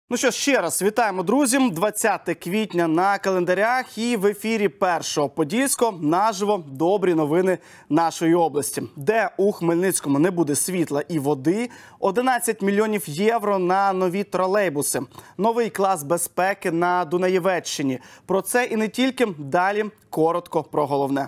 Ну що, ще раз вітаємо, друзі. 20 квітня на календарях і в ефірі Першого Подільського наживо добрі новини нашої області. Де у Хмельницькому не буде світла і води, 11 мільйонів євро на нові тролейбуси, новий клас безпеки на Дунаєвеччині. Про це і не тільки, далі коротко про головне.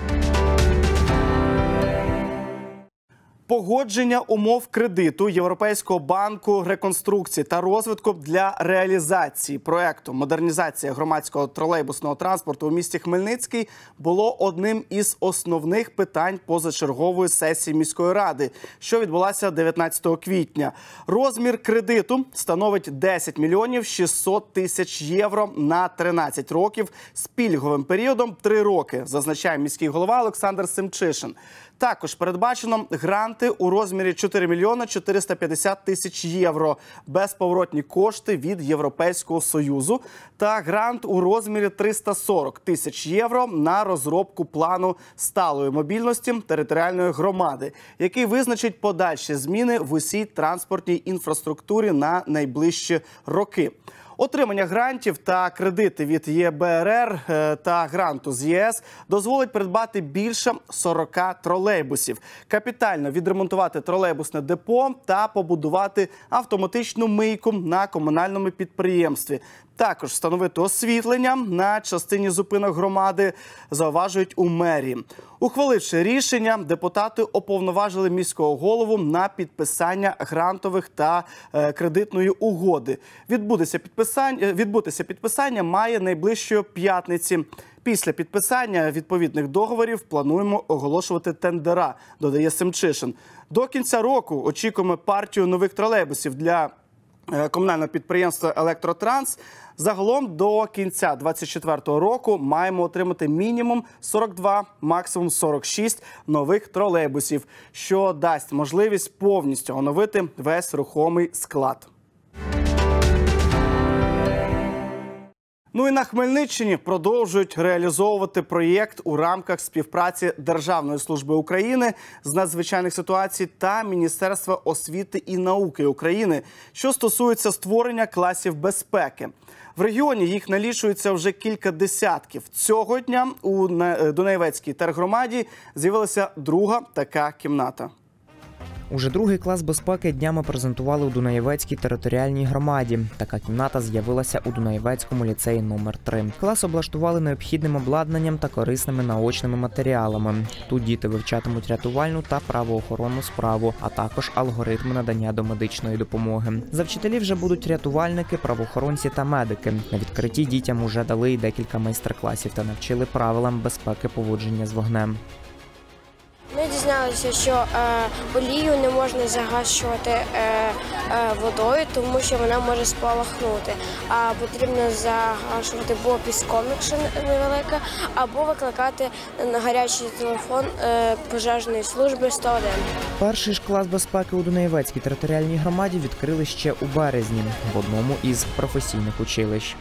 Погодження умов кредиту Європейського банку реконструкції та розвитку для реалізації проєкту «Модернізація громадського тролейбусного транспорту у місті Хмельницький» було одним із основних питань позачергової сесії міської ради, що відбулася 19 квітня. Розмір кредиту становить 10 мільйонів 600 тисяч євро на 13 років з пільговим періодом 3 роки, зазначає міський голова Олександр Семчишин. Також передбачено гранти у розмірі 4 мільйони 450 тисяч євро, безповоротні кошти від Європейського Союзу та грант у розмірі 340 тисяч євро на розробку плану сталої мобільності територіальної громади, який визначить подальші зміни в усій транспортній інфраструктурі на найближчі роки. Отримання грантів та кредити від ЄБРР та гранту з ЄС дозволить придбати більше 40 тролейбусів, капітально відремонтувати тролейбусне депо та побудувати автоматичну мийку на комунальному підприємстві. Також встановити освітлення на частині зупинок громади, зауважують у мерії. Ухваливши рішення, депутати уповноважили міського голову на підписання грантових та кредитної угоди. Відбутися підписання має найближчої п'ятниці. Після підписання відповідних договорів плануємо оголошувати тендера, додає Семчишин. До кінця року очікуємо партію нових тролейбусів для комунального підприємства «Електротранс». Загалом до кінця 2024 року маємо отримати мінімум 42, максимум 46 нових тролейбусів, що дасть можливість повністю оновити весь рухомий склад. Ну і на Хмельниччині продовжують реалізовувати проєкт у рамках співпраці Державної служби України з надзвичайних ситуацій та Міністерства освіти і науки України, що стосується створення класів безпеки. В регіоні їх налічується вже кілька десятків. Цього дня у Дунаєвецькій тергромаді з'явилася друга така кімната. Уже другий клас безпеки днями презентували у Дунаєвецькій територіальній громаді. Така кімната з'явилася у Дунаєвецькому ліцеї номер 3. Клас облаштували необхідним обладнанням та корисними наочними матеріалами. Тут діти вивчатимуть рятувальну та правоохоронну справу, а також алгоритми надання домедичної допомоги. За вчителів вже будуть рятувальники, правоохоронці та медики. На відкритті дітям уже дали й декілька майстер-класів та навчили правилам безпеки поводження з вогнем. Ми дізналися, що олію не можна загашувати водою, тому що вона може спалахнути. А потрібно загашувати або піском, якщо невелика, або викликати на гарячий телефон пожежної служби 101. Перший ж клас безпеки у Дунаєвецькій територіальній громаді відкрили ще у березні в одному із професійних училищ.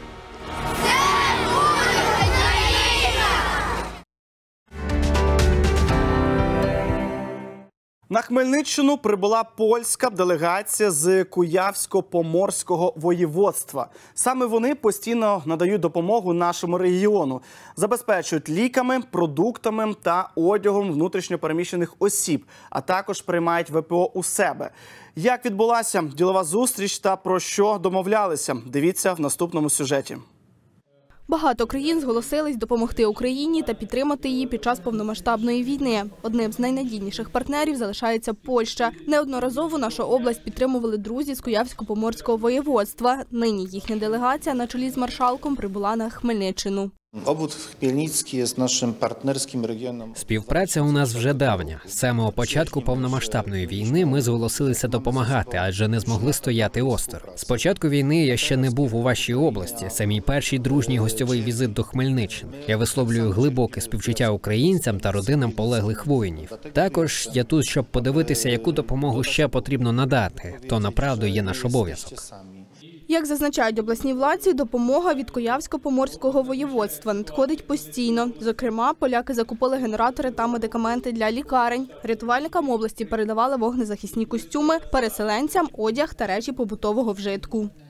На Хмельниччину прибула польська делегація з Куявсько-Поморського воєводства. Саме вони постійно надають допомогу нашому регіону, забезпечують ліками, продуктами та одягом внутрішньопереміщених осіб, а також приймають ВПО у себе. Як відбулася ділова зустріч та про що домовлялися? Дивіться в наступному сюжеті. Багато країн зголосились допомогти Україні та підтримати її під час повномасштабної війни. Одним з найнадійніших партнерів залишається Польща. Неодноразово нашу область підтримували друзі з Куявсько-Поморського воєводства. Нині їхня делегація на чолі з маршалком прибула на Хмельниччину. Obwód Chmielnicki jest naszym partnerskim regionem. Співпраця у нас вже давня. З самого початку повномасштабної війни ми зголосилися допомагати, адже не змогли стояти осторонь. З початку війни я ще не був у вашій області. Це мій перший дружній гостьовий візит до Хмельниччини. Я висловлюю глибоке співчуття українцям та родинам полеглих воїнів. Також я тут, щоб подивитися, яку допомогу ще потрібно надати. То направду є наш обов'язок. Як зазначають обласні владці, допомога від Куявсько-Поморського воєводства надходить постійно. Зокрема, поляки закупили генератори та медикаменти для лікарень. Рятувальникам області передавали вогнезахисні костюми, переселенцям – одяг та речі побутового вжитку.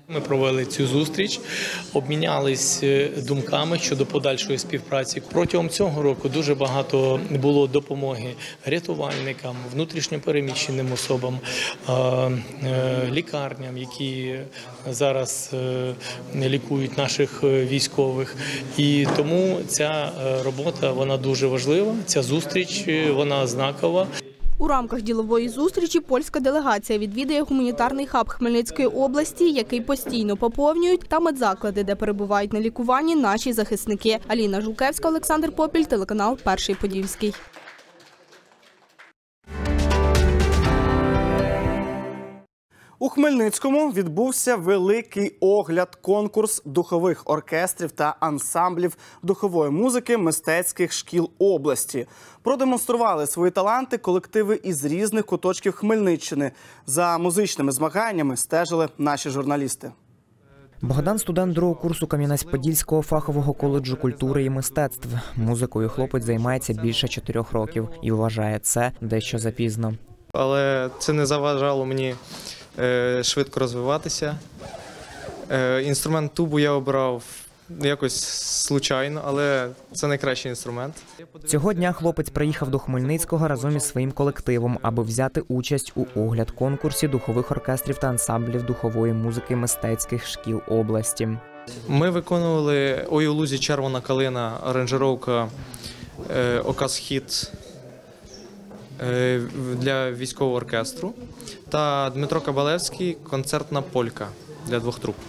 Ми провели цю зустріч, обмінялись думками щодо подальшої співпраці. Протягом цього року дуже багато було допомоги рятувальникам, внутрішньопереміщеним особам, лікарням, які зараз лікують наших військових. І тому ця робота, вона дуже важлива, ця зустріч, вона знакова. У рамках ділової зустрічі польська делегація відвідає гуманітарний хаб Хмельницької області, який постійно поповнюють, та медзаклади, де перебувають на лікуванні наші захисники. Аліна Жулкевська, Олександр Попіль, телеканал «Перший Подільський». У Хмельницькому відбувся великий огляд-конкурс духових оркестрів та ансамблів духової музики мистецьких шкіл області. Продемонстрували свої таланти колективи із різних куточків Хмельниччини. За музичними змаганнями стежили наші журналісти. Богдан – студент другого курсу Кам'янець-Подільського фахового коледжу культури і мистецтв. Музикою хлопець займається більше 4 років і вважає це дещо запізно. Але це не заважало мені швидко розвиватися. Інструмент тубу я обрав якось случайно, але це найкращий інструмент. Цього дня хлопець приїхав до Хмельницького разом із своїм колективом, аби взяти участь у огляд-конкурсі духових оркестрів та ансамблів духової музики мистецьких шкіл області. Ми виконували «Ой у лузі червона калина», аранжировка «Ока Схід» для військового оркестру, та Дмитро Кабалевський «Концертна полька» для 2 труб.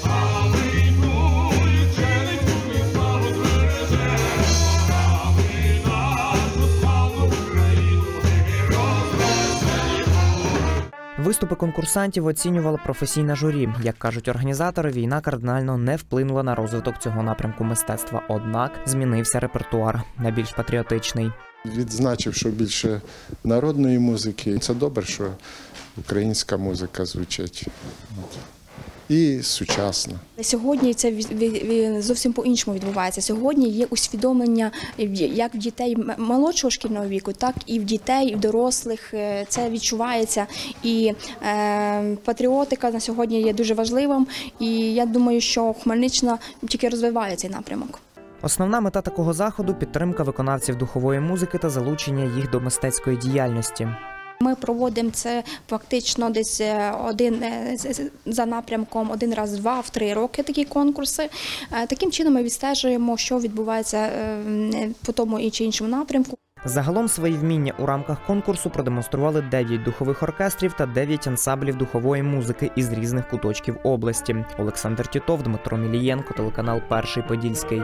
Виступи конкурсантів оцінювало професійне журі. Як кажуть організатори, війна кардинально не вплинула на розвиток цього напрямку мистецтва. Однак змінився репертуар на більш патріотичний. Відзначив, що більше народної музики. Це добре, що українська музика звучить. І сучасна. Сьогодні це зовсім по-іншому відбувається. Сьогодні є усвідомлення як в дітей молодшого шкільного віку, так і в дітей, і в дорослих. Це відчувається. І патріотика на сьогодні є дуже важливим. І я думаю, що Хмельниччина тільки розвиває цей напрямок. Основна мета такого заходу – підтримка виконавців духової музики та залучення їх до мистецької діяльності. Ми проводимо це фактично десь за напрямком 1 раз в 2-3 роки такі конкурси. Таким чином ми відстежуємо, що відбувається по тому чи іншому напрямку. Загалом свої вміння у рамках конкурсу продемонстрували 9 духових оркестрів та 9 ансамблів духової музики із різних куточків області. Олександр Тітов, Дмитро Мілієнко, телеканал «Перший Подільський».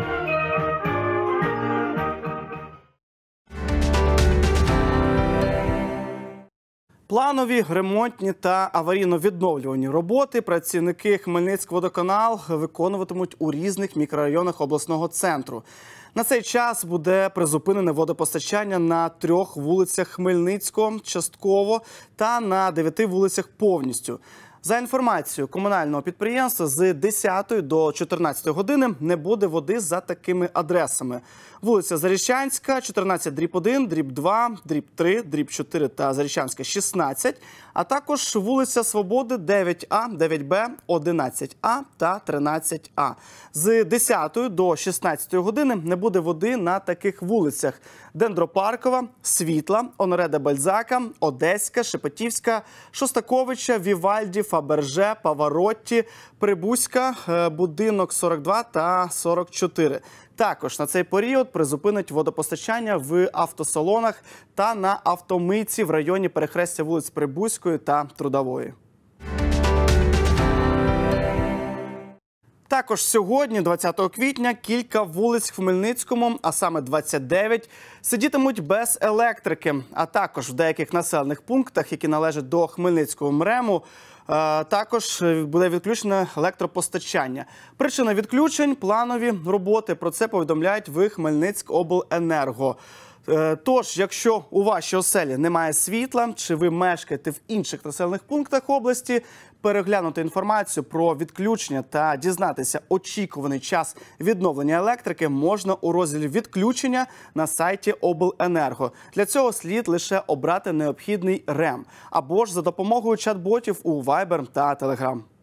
Планові, ремонтні та аварійно-відновлювальні роботи працівники Хмельницькводоканал виконуватимуть у різних мікрорайонах обласного центру. На цей час буде призупинене водопостачання на 3 вулицях Хмельницького частково та на 9 вулицях повністю. За інформацією комунального підприємства, з 10 до 14 години не буде води за такими адресами. Вулиця Зарічанська, 14/1, /2, /3, /4 та Зарічанська, 16, а також вулиця Свободи, 9А, 9Б, 11А та 13А. З 10 до 16 години не буде води на таких вулицях: Дендропаркова, Світла, Оноре де Бальзака, Одеська, Шепетівська, Шостаковича, Вівальді, Фаберже, Паваротті, Прибузька, будинок 42 та 44. Також на цей період призупинить водопостачання в автосалонах та на автомийці в районі перехрестя вулиць Прибузької та Трудової. Також сьогодні, 20 квітня, кілька вулиць в Хмельницькому, а саме 29, сидітимуть без електрики. А також в деяких населених пунктах, які належать до Хмельницького МРЕМу, також буде відключене електропостачання. Причина відключень – планові роботи. Про це повідомляють в Хмельницькобленерго. Тож, якщо у вашій оселі немає світла, чи ви мешкаєте в інших населених пунктах області, переглянути інформацію про відключення та дізнатися очікуваний час відновлення електрики можна у розділі «Відключення» на сайті Обленерго. Для цього слід лише обрати необхідний РЕМ або ж за допомогою чат-ботів у Viber та Telegram.